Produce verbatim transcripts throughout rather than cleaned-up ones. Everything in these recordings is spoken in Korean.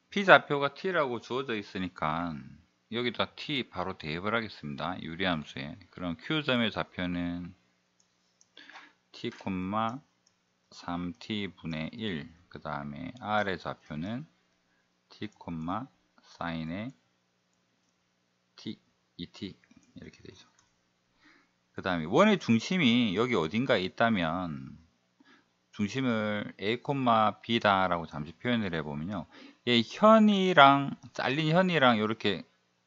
P좌표가 T라고 주어져 있으니까 여기다 T 바로 대입을 하겠습니다. 유리함수에. 그럼 Q점의 좌표는 T, 삼 티 분의 일, 그 다음에 R의 좌표는 T, 사인의 T, 이 티 이렇게 되죠. 그 다음에 원의 중심이 여기 어딘가에 있다면 중심을 A, B다 라고 잠시 표현을 해보면요, 이 현이랑 잘린 현이랑 이렇게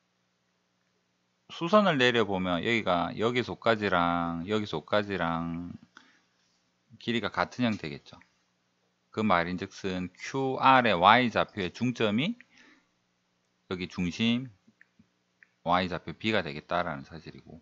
수선을 내려보면 여기가 여기서까지랑 여기서까지랑 길이가 같은 형태겠죠. 그 말인즉슨 큐알의 y좌표의 중점이 여기 중심 y좌표 B가 되겠다라는 사실이고,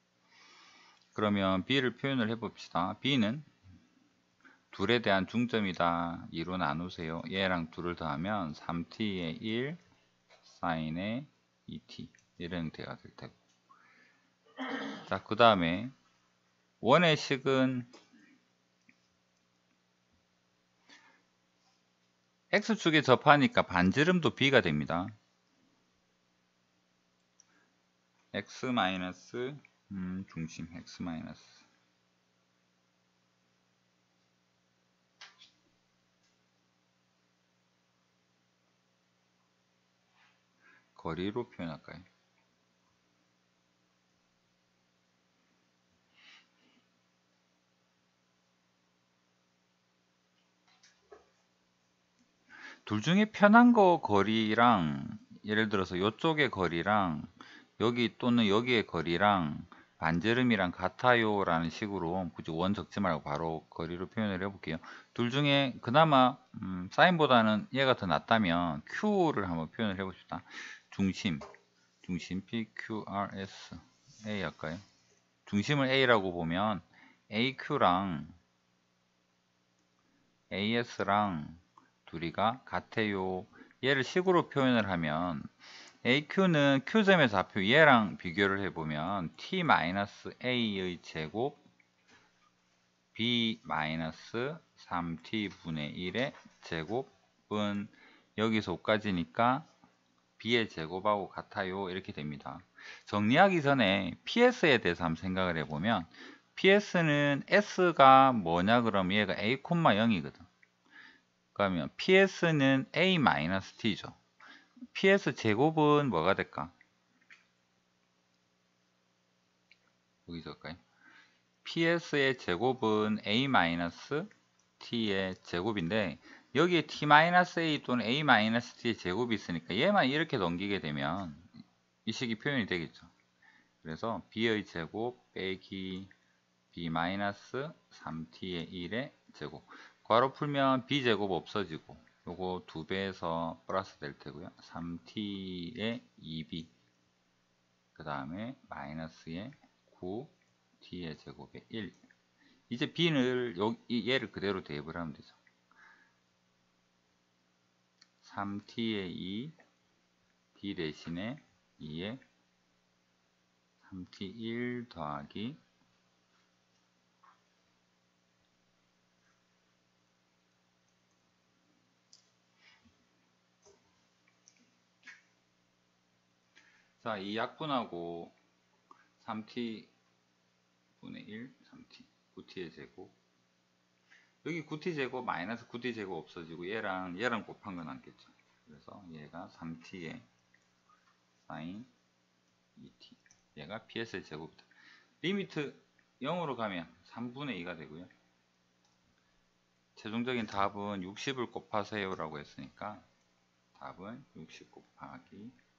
그러면 B를 표현을 해봅시다. B는 둘에 대한 중점이다. 이로 나누세요. 얘랑 둘을 더하면 삼 티의 일 사인의 이 티 이런 형태가 될 테고, 자, 그 다음에 원의 식은 X축에 접하니까 반지름도 B가 됩니다. X 마이너스 음, 중심 X 마이너스 거리로 표현할까요? 둘 중에 편한 거 거리랑, 예를 들어서 이쪽의 거리랑 여기 또는 여기의 거리랑 반지름이랑 같아요 라는 식으로 굳이 원 적지 말고 바로 거리로 표현을 해볼게요. 둘 중에 그나마 음, 사인보다는 얘가 더 낫다면 Q를 한번 표현을 해봅시다. 중심 중심 P, Q, R, S A 할까요? 중심을 A라고 보면 에이 큐랑 에이 에스랑 둘이가 같아요. 얘를 식으로 표현을 하면 에이 큐는 Q점의 좌표 얘랑 비교를 해보면 T-A의 제곱 B-삼 티 분의 일의 제곱은 여기서 오까지니까 B의 제곱하고 같아요. 이렇게 됩니다. 정리하기 전에 피에스에 대해서 한번 생각을 해보면 피에스는 S가 뭐냐 그러면 얘가 A, 영이거든. 그러면 피에스는 A-T죠. 피에스 제곱은 뭐가 될까? 여기 적을까요? 피에스의 제곱은 A-T의 제곱인데 여기에 T-A 또는 A-T의 제곱이 있으니까 얘만 이렇게 넘기게 되면 이 식이 표현이 되겠죠. 그래서 B의 제곱 빼기 B-삼 티의 일의 제곱, 괄호 풀면 B제곱 없어지고 요거 두 배에서 플러스 될 테고요. 삼 티의 이 비, 그 다음에 마이너스의 구 티의 제곱의 일. 이제 B를 여기 얘를 그대로 대입을 하면 되죠. 삼 티의 이, B 대신에 이의 삼 티 일 더하기 자, 이 약분하고 삼 티 분의 일, 삼 티, 구 티의 제곱, 여기 구 티 제곱 마이너스 구 티 제곱 없어지고 얘랑 얘랑 곱한 건 남겠죠. 그래서 얘가 삼 티의 사인 이 티, 얘가 피에스의 제곱이다. 리미트 영으로 가면 삼분의 이가 되고요. 최종적인 답은 육십을 곱하세요 라고 했으니까 답은 육십 곱하기